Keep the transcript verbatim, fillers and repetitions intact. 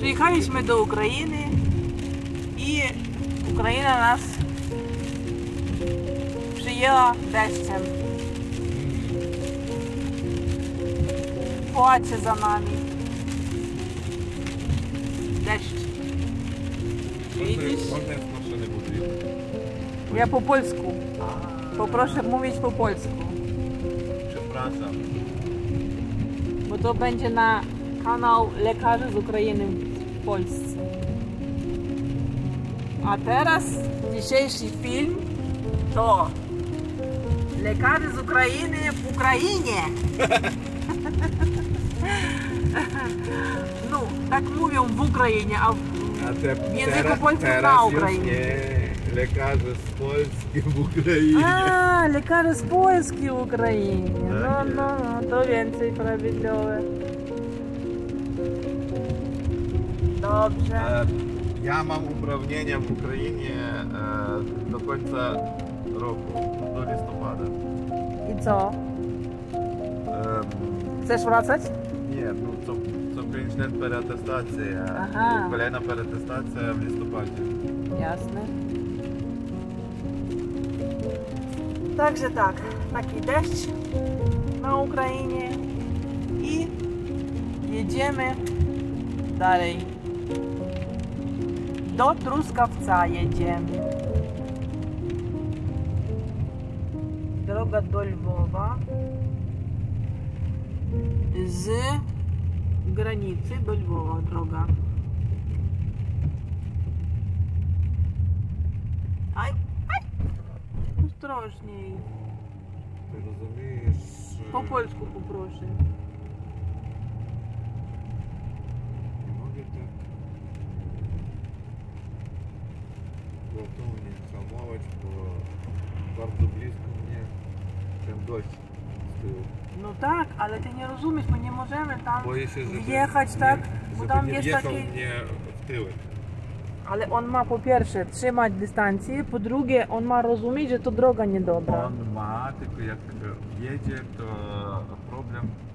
Przyjechaliśmy do Ukrainy i Ukraina nas przyjęła deszczem. Płacze za nami. Deszcz. Widzisz? Ja po polsku. Poproszę mówić po polsku. Przepraszam. Bo to będzie na kanał lekarzy z Ukrainy w Polsce. A teraz dzisiejszy film to lekarze z Ukrainy w Ukrainie. No, tak mówią w Ukrainie, a w, a te, w języku teraz, polskim teraz na Ukrainie. Nie. Lekarze z Polski w Ukrainie. A, lekarze z Polski w Ukrainie. No, no, no, to więcej prawidłowe. Dobrze. E, ja mam uprawnienia w Ukrainie e, do końca roku, do listopada. I co? E, Chcesz wracać? nie, no co, co pięć lat переатестація. Ага. Kolejna переатестація w listopadzie. Jasne. Także tak, taki deszcz na Ukrainie i jedziemy dalej. Do Truskawca jedziemy. Droga do Lwowa. Z granicy do Lwowa droga. Aj, aj! Ostrożniej. Ty rozumiesz? Po polsku poproszę. Nie mogę tak gwałtownie hamować, bo bardzo blisko mnie ten gość z tyłu. No tak, ale ty nie rozumiesz, my nie możemy tam Boję się, że wjechać, nie, tak? Bo żeby tam nie jest wjechał taki... mnie w tyłek. Ale on ma po pierwsze trzymać dystancję, po drugie on ma rozumieć, że to droga niedobra. On ma, tylko jak jedzie, to problem